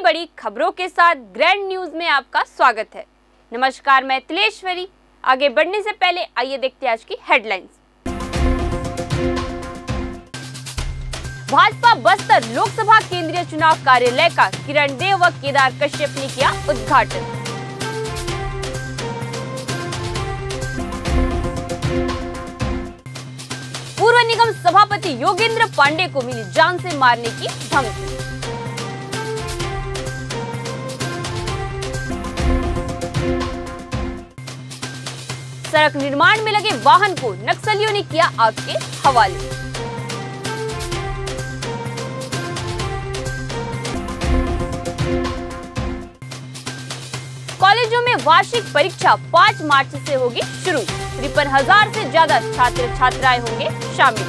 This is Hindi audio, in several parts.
बड़ी खबरों के साथ ग्रैंड न्यूज में आपका स्वागत है। नमस्कार, मैं तिलेश्वरी। आगे बढ़ने से पहले आइए देखते हैं आज की हेडलाइंस। भाजपा बस्तर लोकसभा केंद्रीय चुनाव कार्यालय का किरण देव व केदार कश्यप ने किया उद्घाटन। पूर्व निगम सभापति योगेंद्र पांडे को मिली जान से मारने की धमकी। सड़क निर्माण में लगे वाहन को नक्सलियों ने किया आग के हवाले। कॉलेजों में वार्षिक परीक्षा 5 मार्च से होगी शुरू। 53,000 से ज्यादा छात्र छात्राएं होंगे शामिल।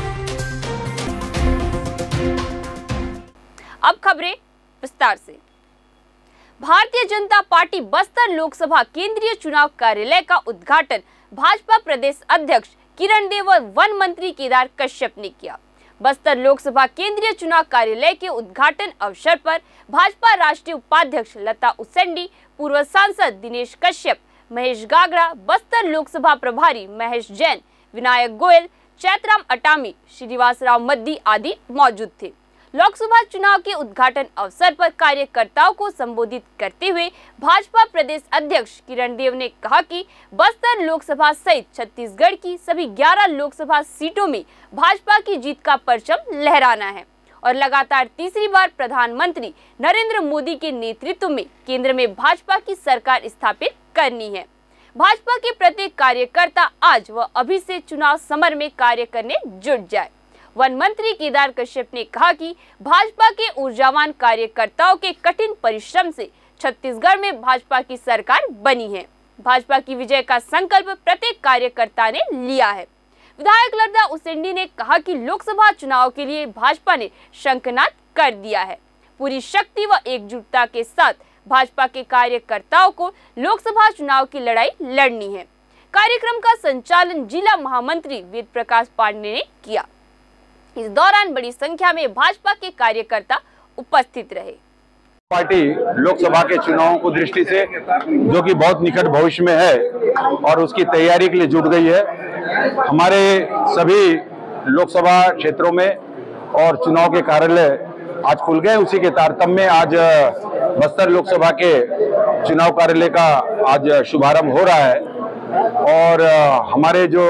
अब खबरें विस्तार से। भारतीय जनता पार्टी बस्तर लोकसभा केंद्रीय चुनाव कार्यालय का उद्घाटन भाजपा प्रदेश अध्यक्ष किरण देव व वन मंत्री केदार कश्यप ने किया। बस्तर लोकसभा केंद्रीय चुनाव कार्यालय के उद्घाटन अवसर पर भाजपा राष्ट्रीय उपाध्यक्ष लता उसेंडी, पूर्व सांसद दिनेश कश्यप, महेश गागड़ा, बस्तर लोकसभा प्रभारी महेश जैन, विनायक गोयल, चैतराम अटामी, श्रीनिवास राव मद्दी आदि मौजूद थे। लोकसभा चुनाव के उद्घाटन अवसर पर कार्यकर्ताओं को संबोधित करते हुए भाजपा प्रदेश अध्यक्ष किरण देव ने कहा कि बस्तर लोकसभा सहित छत्तीसगढ़ की सभी 11 लोकसभा सीटों में भाजपा की जीत का परचम लहराना है और लगातार तीसरी बार प्रधानमंत्री नरेंद्र मोदी के नेतृत्व में केंद्र में भाजपा की सरकार स्थापित करनी है। भाजपा के प्रत्येक कार्यकर्ता आज व अभी से चुनाव समर में कार्य करने जुट जाए। वन मंत्री केदार कश्यप ने कहा कि भाजपा के ऊर्जावान कार्यकर्ताओं के कठिन परिश्रम से छत्तीसगढ़ में भाजपा की सरकार बनी है। भाजपा की विजय का संकल्प प्रत्येक कार्यकर्ता ने लिया है। विधायक लता उसेंडी ने कहा कि लोकसभा चुनाव के लिए भाजपा ने शंखनाद कर दिया है। पूरी शक्ति व एकजुटता के साथ भाजपा के कार्यकर्ताओं को लोकसभा चुनाव की लड़ाई लड़नी है। कार्यक्रम का संचालन जिला महामंत्री वेद प्रकाश पांडे ने किया। इस दौरान बड़ी संख्या में भाजपा के कार्यकर्ता उपस्थित रहे। पार्टी लोकसभा के चुनावों को दृष्टि से, जो कि बहुत निकट भविष्य में है और उसकी तैयारी के लिए जुट गई है। हमारे सभी लोकसभा क्षेत्रों में और चुनाव के कार्यालय आज खुल गए। उसी के तारतम्य में आज बस्तर लोकसभा के चुनाव कार्यालय का आज शुभारंभ हो रहा है और हमारे जो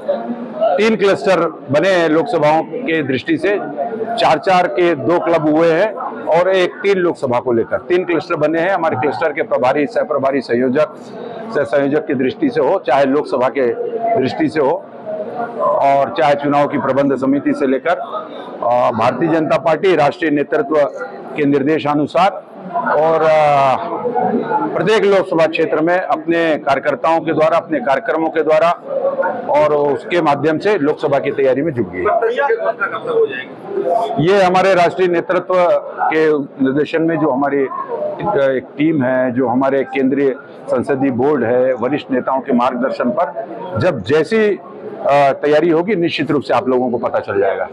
3 क्लस्टर बने हैं लोकसभाओं के दृष्टि से, 4-4 के 2 क्लब हुए हैं और एक 3 लोकसभा को लेकर 3 क्लस्टर बने हैं। हमारे क्लस्टर के प्रभारी, सह प्रभारी, संयोजक की दृष्टि से हो, चाहे लोकसभा के दृष्टि से हो और चाहे चुनाव की प्रबंध समिति से लेकर भारतीय जनता पार्टी राष्ट्रीय नेतृत्व के निर्देशानुसार और प्रत्येक लोकसभा क्षेत्र में अपने कार्यकर्ताओं के द्वारा, अपने कार्यक्रमों के द्वारा और उसके माध्यम से लोकसभा की तैयारी में जुट गई है। ये हमारे राष्ट्रीय नेतृत्व के निर्देशन में जो हमारी एक टीम है, जो हमारे केंद्रीय संसदीय बोर्ड है, वरिष्ठ नेताओं के मार्गदर्शन पर जब जैसी तैयारी होगी निश्चित रूप से आप लोगों को पता चल जाएगा।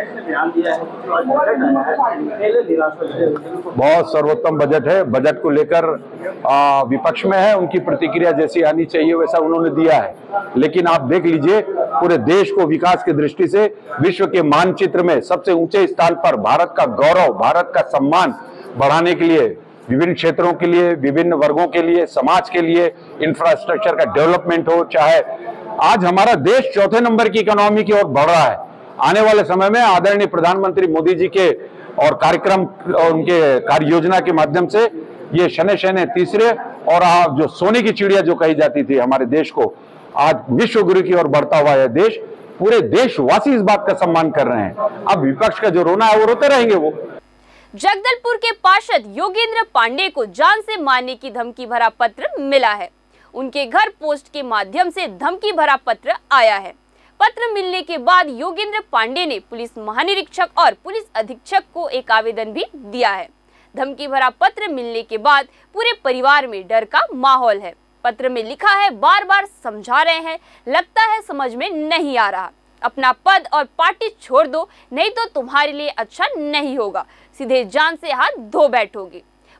बहुत सर्वोत्तम बजट है। बजट को लेकर विपक्ष में है, उनकी प्रतिक्रिया जैसी आनी चाहिए वैसा उन्होंने दिया है। लेकिन आप देख लीजिए, पूरे देश को विकास की दृष्टि से विश्व के मानचित्र में सबसे ऊंचे स्थान पर भारत का गौरव, भारत का सम्मान बढ़ाने के लिए, विभिन्न क्षेत्रों के लिए, विभिन्न वर्गों के लिए, समाज के लिए इंफ्रास्ट्रक्चर का डेवलपमेंट हो, चाहे आज हमारा देश 4थे नंबर की इकोनॉमी की ओर बढ़ रहा है। आने वाले समय में आदरणीय प्रधानमंत्री मोदी जी के और कार्यक्रम और उनके कार्य योजना के माध्यम से ये शने शने तीसरे और जो सोने की चिड़िया जो कही जाती थी हमारे देश को, आज विश्व गुरु की ओर बढ़ता हुआ है देश। पूरे देशवासी इस बात का सम्मान कर रहे हैं। अब विपक्ष का जो रोना है वो रोते रहेंगे। वो जगदलपुर के पार्षद योगेंद्र पांडे को जान से मारने की धमकी भरा पत्र मिला है। उनके घर पोस्ट के माध्यम से धमकी भरा पत्र आया है। पत्र मिलने के बाद योगेंद्र पांडे ने पुलिस महानिरीक्षक और पुलिस अधीक्षक को एक आवेदन भी दिया है। धमकी भरा पत्र मिलने के बाद पूरे परिवार में डर का माहौल है। पत्र में लिखा है, बार बार समझा रहे हैं, लगता है समझ में नहीं आ रहा। अपना पद और पार्टी छोड़ दो, नहीं तो तुम्हारे लिए अच्छा नहीं होगा। सीधे जान से हाथ धो बैठोगे।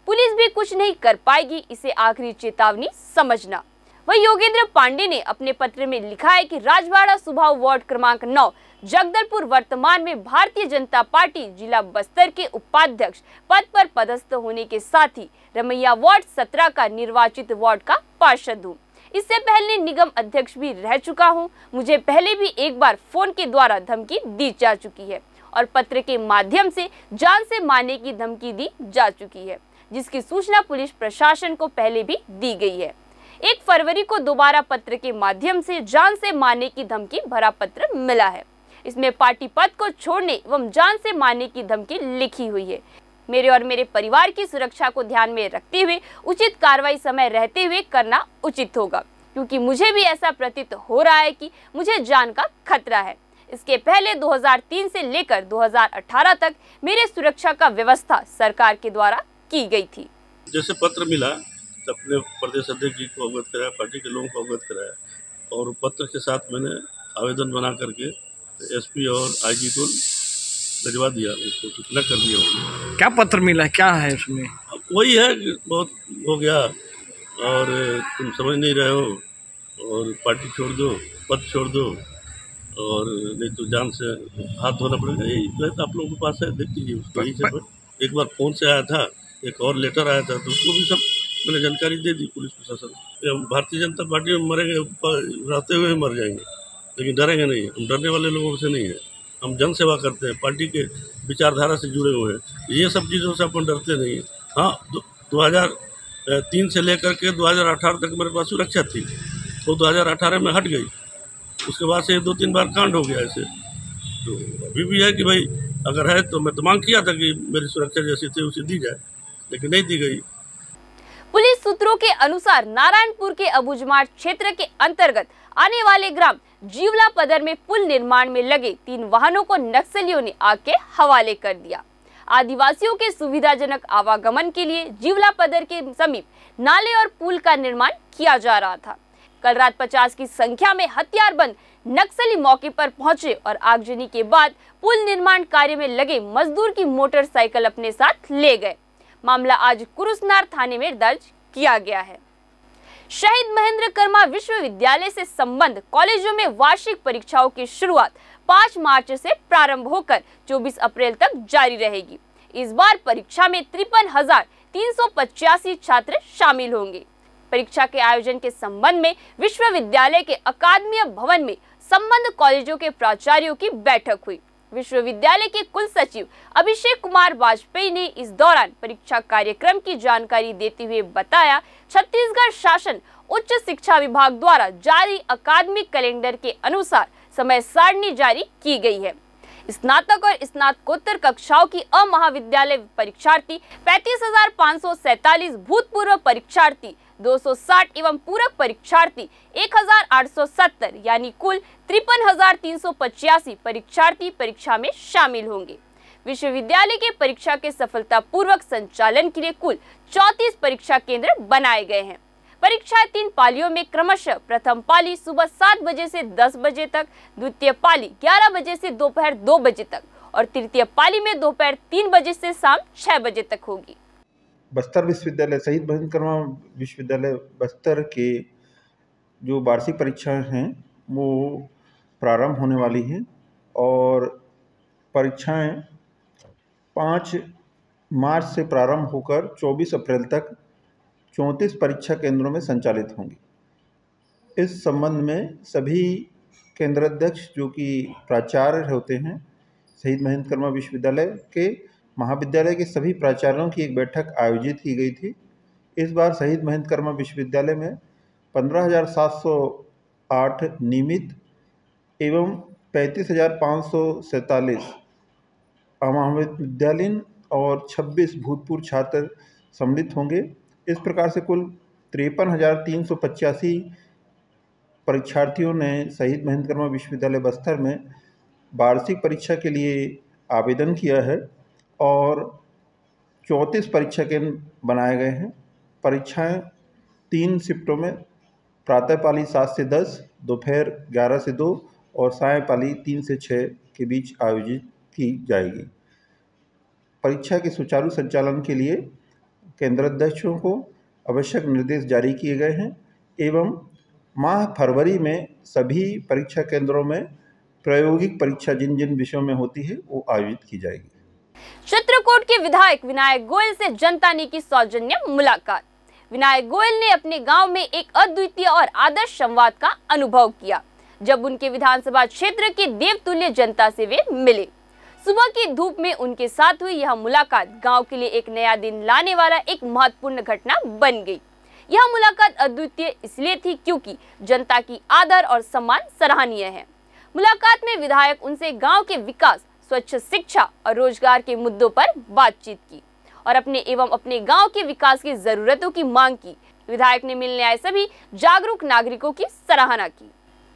पुलिस भी कुछ नहीं कर पाएगी, इसे आखिरी चेतावनी समझना। वही योगेंद्र पांडे ने अपने पत्र में लिखा है कि राजवाड़ा सुभाव वार्ड क्रमांक 9 जगदलपुर वर्तमान में भारतीय जनता पार्टी जिला बस्तर के उपाध्यक्ष पद पर पदस्थ होने के साथ ही रमैया वार्ड 17 का निर्वाचित वार्ड का पार्षद हूँ। इससे पहले निगम अध्यक्ष भी रह चुका हूँ। मुझे पहले भी एक बार फोन के द्वारा धमकी दी जा चुकी है और पत्र के माध्यम से जान से मारने की धमकी दी जा चुकी है, जिसकी सूचना पुलिस प्रशासन को पहले भी दी गई है। 1 फरवरी को दोबारा पत्र के माध्यम से जान से मारने की धमकी भरा पत्र मिला है। इसमें पार्टी पद को छोड़ने एवं जान से मारने की धमकी लिखी हुई है। मेरे और मेरे परिवार की सुरक्षा को ध्यान में रखते हुए उचित कार्रवाई समय रहते हुए करना उचित होगा, क्योंकि मुझे भी ऐसा प्रतीत हो रहा है कि मुझे जान का खतरा है। इसके पहले 2003 से लेकर 2018 तक मेरे सुरक्षा का व्यवस्था सरकार के द्वारा की गई थी। जैसे पत्र मिला तो अपने प्रदेश अध्यक्ष जी को अवगत कराया, पार्टी के लोगों को अवगत कराया और पत्र के साथ मैंने आवेदन बना करके एसपी और आईजी को भिजवा दिया, उसको सूचना कर दिया। क्या पत्र मिला, क्या है उसमें? वही है कि बहुत हो गया और तुम समझ नहीं रहे हो और पार्टी छोड़ दो, पद छोड़ दो और नहीं तो जान से हाथ धोना पड़ेगा। यही आप लोगों के पास है, देख लीजिए उसको। यही सब एक बार फ़ोन से आया था, एक और लेटर आया था, तो उसको भी सब मैंने जानकारी दे दी पुलिस प्रशासन। भारतीय जनता पार्टी में मरेंगे, रहते हुए मर जाएंगे, लेकिन डरेंगे नहीं। हम डरने वाले लोगों से नहीं है, हम जन सेवा करते हैं, पार्टी के विचारधारा से जुड़े हुए हैं। ये सब चीज़ों से अपन डरते नहीं हैं। हाँ, 2003 से लेकर के 2018 तक मेरे पास सुरक्षा थी, तो 2018 में हट गई। उसके बाद से 2-3 बार कांड हो गया ऐसे। तो अभी भी है कि भाई अगर है तो मैं तो मांग किया था कि मेरी सुरक्षा जैसी थी उसे दी जाए, लेकिन नहीं दी गई। पुलिस सूत्रों के अनुसार नारायणपुर के अबुझमाड़ क्षेत्र के अंतर्गत आने वाले ग्राम जीवला पदर में पुल निर्माण में लगे 3 वाहनों को नक्सलियों ने आग के हवाले कर दिया। आदिवासियों के सुविधाजनक आवागमन के लिए जीवला पदर के समीप नाले और पुल का निर्माण किया जा रहा था। कल रात 50 की संख्या में हथियारबंद नक्सली मौके पर पहुंचे और आगजनी के बाद पुल निर्माण कार्य में लगे मजदूर की मोटरसाइकिल अपने साथ ले गए। मामला आज कुरुसनार थाने में दर्ज किया गया है। शहीद महेंद्र कर्मा विश्वविद्यालय से संबद्ध कॉलेजों में वार्षिक परीक्षाओं की शुरुआत 5 मार्च से प्रारंभ होकर 24 अप्रैल तक जारी रहेगी। इस बार परीक्षा में 53,385 छात्र शामिल होंगे। परीक्षा के आयोजन के संबंध में विश्वविद्यालय के अकादमी भवन में संबद्ध कॉलेजों के प्राचार्यों की बैठक हुई। विश्वविद्यालय के कुल सचिव अभिषेक कुमार वाजपेयी ने इस दौरान परीक्षा कार्यक्रम की जानकारी देते हुए बताया, छत्तीसगढ़ शासन उच्च शिक्षा विभाग द्वारा जारी अकादमिक कैलेंडर के अनुसार समय सारणी जारी की गई है। स्नातक और स्नातकोत्तर कक्षाओं की अमहाविद्यालय परीक्षार्थी 35,547, भूतपूर्व परीक्षार्थी 260 एवं पूरक परीक्षार्थी 1,870 यानी कुल 53,385 परीक्षार्थी परीक्षा में शामिल होंगे। विश्वविद्यालय के परीक्षा के सफलतापूर्वक संचालन के लिए कुल 34 परीक्षा केंद्र बनाए गए हैं। परीक्षाएं 3 पालियों में क्रमशः प्रथम पाली सुबह 7 बजे से 10 बजे तक, द्वितीय पाली 11 बजे से दोपहर 2 बजे तक और तृतीय पाली में दोपहर 3 बजे से शाम 6 बजे तक होगी। बस्तर विश्वविद्यालय, शहीद महेंद्र कर्मा विश्वविद्यालय बस्तर के जो वार्षिक परीक्षाएं हैं वो प्रारंभ होने वाली हैं और परीक्षाएं 5 मार्च से प्रारंभ होकर 24 अप्रैल तक 34 परीक्षा केंद्रों में संचालित होंगी। इस संबंध में सभी केंद्राध्यक्ष जो कि प्राचार्य होते हैं शहीद महेंद्र कर्मा विश्वविद्यालय के, महाविद्यालय के सभी प्राचार्यों की एक बैठक आयोजित की गई थी। इस बार शहीद महेंद्र कर्मा विश्वविद्यालय में 15,708 नियमित एवं 35,547 महाविद्यालयीन और 26 भूतपूर्व छात्र सम्मिलित होंगे। इस प्रकार से कुल 53,385 परीक्षार्थियों ने शहीद महेंद्र कर्मा विश्वविद्यालय बस्तर में वार्षिक परीक्षा के लिए आवेदन किया है और 34 परीक्षा केंद्र बनाए गए हैं। परीक्षाएं 3 शिफ्टों में प्रातः पाली 7 से 10, दोपहर 11 से 2 और सायं पाली 3 से 6 के बीच आयोजित की जाएगी। परीक्षा के सुचारू संचालन के लिए केंद्राध्यक्षों को आवश्यक निर्देश जारी किए गए हैं एवं माह फरवरी में सभी परीक्षा केंद्रों में प्रायोगिक परीक्षा जिन जिन विषयों में होती है वो आयोजित की जाएगी। चित्रकूट के विधायक विनायक गोयल से जनता ने की सौजन्य मुलाकात। विनायक गोयल ने अपने गांव में एक अद्वितीय और आदर्श संवाद का अनुभव किया जब उनके विधानसभा क्षेत्र के देवतुल्य जनता से वे मिले। सुबह की धूप में उनके साथ हुई यह मुलाकात गांव के लिए एक नया दिन लाने वाला एक महत्वपूर्ण घटना बन गई। यह मुलाकात अद्वितीय इसलिए थी क्योंकि जनता की आदर और सम्मान सराहनीय है। मुलाकात में विधायक उनसे गांव के विकास, स्वच्छ शिक्षा और रोजगार के मुद्दों पर बातचीत की और अपने गांव के विकास की जरूरतों की मांग की। विधायक ने मिलने आए सभी जागरूक नागरिकों की सराहना की।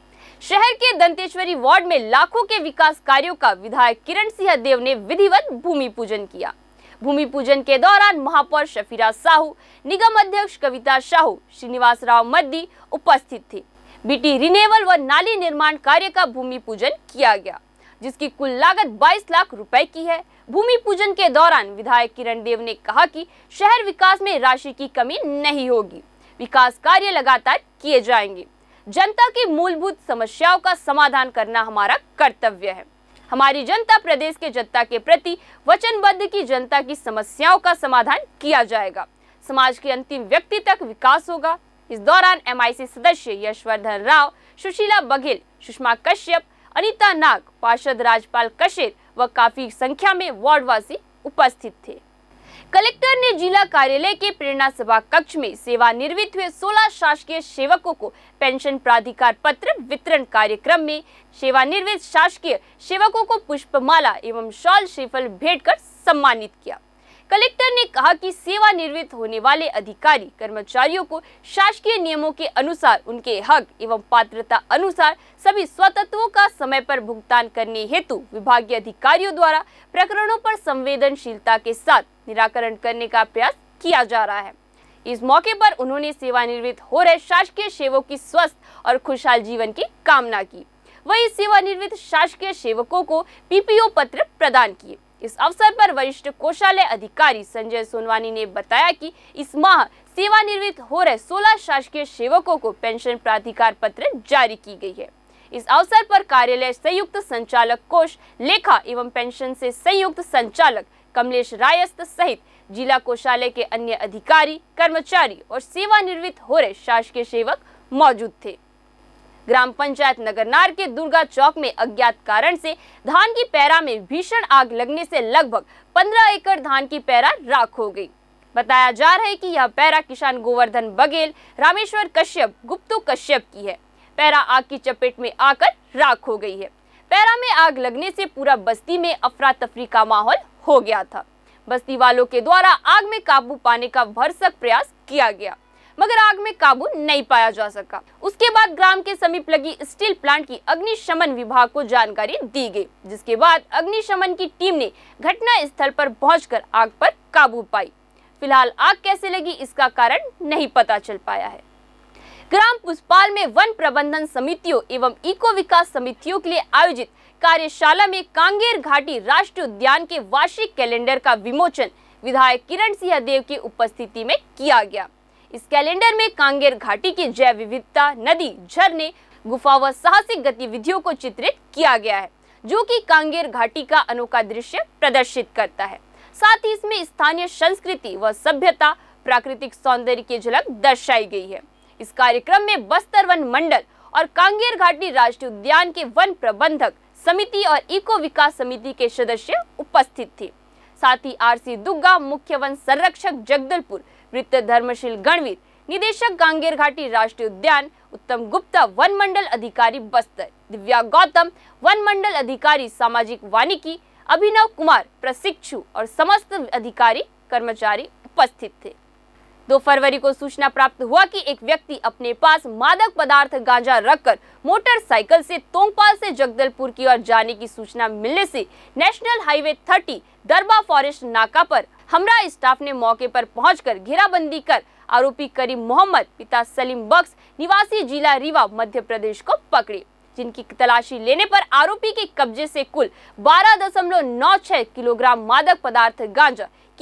शहर के दंतेश्वरी वार्ड में लाखों के विकास कार्यों का विधायक किरण सिंह देव ने विधिवत भूमि पूजन किया। भूमि पूजन के दौरान महापौर शफीरा साहू, निगम अध्यक्ष कविता साहू, श्रीनिवास राव मद्दी उपस्थित थे। बीटी रिन्यूअल व नाली निर्माण कार्य का भूमि पूजन किया गया जिसकी कुल लागत 22 लाख रुपए की है। भूमि पूजन के दौरान विधायक किरण देव ने कहा कि शहर विकास में राशि की कमी नहीं होगी, विकास कार्य लगातार किए जाएंगे। जनता की मूलभूत समस्याओं का समाधान करना हमारा कर्तव्य है। हमारी जनता प्रदेश के जनता के प्रति वचनबद्ध की जनता की समस्याओं का समाधान किया जाएगा। समाज के अंतिम व्यक्ति तक विकास होगा। इस दौरान MIC सदस्य यशवर्धन राव, सुशीला बघेल, सुषमा कश्यप, अनीता नाग, पार्षद राजपाल कशेर व काफी संख्या में वार्डवासी उपस्थित थे। कलेक्टर ने जिला कार्यालय के प्रेरणा सभा कक्ष में सेवानिवृत्त हुए 16 शासकीय सेवकों को पेंशन प्राधिकार पत्र वितरण कार्यक्रम में सेवानिवृत्त शासकीय सेवकों को पुष्पमाला एवं शॉल श्रीफल भेंट कर सम्मानित किया। कलेक्टर ने कहा कि सेवानिवृत्त होने वाले अधिकारी कर्मचारियों को शासकीय नियमों के अनुसार उनके हक एवं पात्रता अनुसार सभी स्वतत्वों का समय पर भुगतान करने हेतु विभागीय अधिकारियों द्वारा प्रकरणों पर संवेदनशीलता के साथ निराकरण करने का प्रयास किया जा रहा है। इस मौके पर उन्होंने सेवानिवृत्त हो रहे शासकीय सेवकों की स्वस्थ और खुशहाल जीवन की कामना की। वहीं सेवानिवृत्त शासकीय सेवकों को PPO पत्र प्रदान किए। इस अवसर पर वरिष्ठ कोषालय अधिकारी संजय सोनवानी ने बताया कि इस माह सेवानिवृत्त हो रहे 16 शासकीय सेवकों को पेंशन प्राधिकार पत्र जारी की गई है। इस अवसर पर कार्यालय संयुक्त संचालक कोष लेखा एवं पेंशन से संयुक्त संचालक कमलेश रायस्त सहित जिला कोषालय के अन्य अधिकारी, कर्मचारी और सेवानिवृत्त हो रहे शासकीय सेवक मौजूद थे। ग्राम पंचायत नगरनार के दुर्गा चौक में अज्ञात कारण से धान की पैरा में भीषण आग लगने से लगभग 15 एकड़ धान की पैरा राख हो गई। बताया जा रहा है कि यह पैरा किसान गोवर्धन बघेल, रामेश्वर कश्यप, गुप्तू कश्यप की है। पैरा आग की चपेट में आकर राख हो गई है। पैरा में आग लगने से पूरा बस्ती में अफरा तफरी का माहौल हो गया था। बस्ती वालों के द्वारा आग में काबू पाने का भरसक प्रयास किया गया मगर आग में काबू नहीं पाया जा सका। उसके बाद ग्राम के समीप लगी स्टील प्लांट की अग्निशमन विभाग को जानकारी दी गई, जिसके बाद अग्निशमन की टीम ने घटना स्थल पर पहुंचकर आग पर काबू पाई। फिलहाल आग कैसे लगी इसका कारण नहीं पता चल पाया है। ग्राम पुष्पाल में वन प्रबंधन समितियों एवं इको विकास समितियों के लिए आयोजित कार्यशाला में कांगेर घाटी राष्ट्रीय उद्यान के वार्षिक कैलेंडर का विमोचन विधायक किरण सिंह देव की उपस्थिति में किया गया। इस कैलेंडर में कांगेर घाटी की जैव विविधता, नदी, झरने, गुफा व साहसिक गतिविधियों को चित्रित किया गया है जो कि कांगेर घाटी का अनोखा दृश्य प्रदर्शित करता है। साथ ही इसमें स्थानीय संस्कृति व सभ्यता, प्राकृतिक सौंदर्य की झलक दर्शाई गई है। इस कार्यक्रम में बस्तर वन मंडल और कांगेर घाटी राष्ट्रीय उद्यान के वन प्रबंधक समिति और इको विकास समिति के सदस्य उपस्थित थे। साथ ही RC दुग्गा, मुख्य वन संरक्षक जगदलपुर, वृत्त धर्मशील गणवीर, निदेशक कांगेर घाटी राष्ट्रीय उद्यान, उत्तम गुप्ता वन मंडल अधिकारी बस्तर, दिव्या गौतम वन मंडल अधिकारी सामाजिक वानिकी, अभिनव कुमार प्रशिक्षु और समस्त अधिकारी कर्मचारी उपस्थित थे। 2 फरवरी को सूचना प्राप्त हुआ कि एक व्यक्ति अपने पास मादक पदार्थ गांजा रखकर मोटरसाइकिल से तोंगपाल से जगदलपुर की ओर जाने की सूचना मिलने से नेशनल हाईवे 30 दरबा फॉरेस्ट नाका पर हमरा स्टाफ ने मौके पर पहुंचकर घेराबंदी कर आरोपी करीम मोहम्मद पिता सलीम बख्श निवासी जिला रीवा मध्य प्रदेश को पकड़े, जिनकी तलाशी लेने पर आरोपी के कब्जे से कुल 12.96 किलोग्राम मादक पदार्थ गांजा कीमत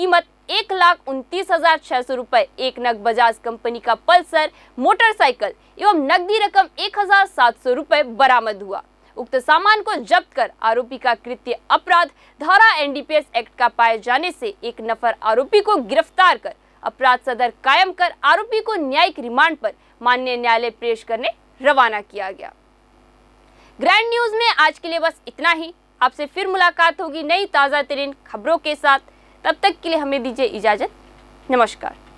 1,29,600 रुपए, एक नग बजाज कंपनी का पल्सर मोटरसाइकिल एवं नकदी रकम 1,700 रुपए बरामद हुआ। उक्त सामान को जब्त कर आरोपी का कृत्य अपराध धारा एनडीपीएस एक्ट का पाए जाने से एक नफर आरोपी को गिरफ्तार कर अपराध सदर कायम कर आरोपी को न्यायिक रिमांड पर माननीय न्यायालय पेश करने रवाना किया गया। ग्रैंड न्यूज में आज के लिए बस इतना ही। आपसे फिर मुलाकात होगी नई ताजा तरीन खबरों के साथ। तब तक के लिए हमें दीजिए इजाजत। नमस्कार।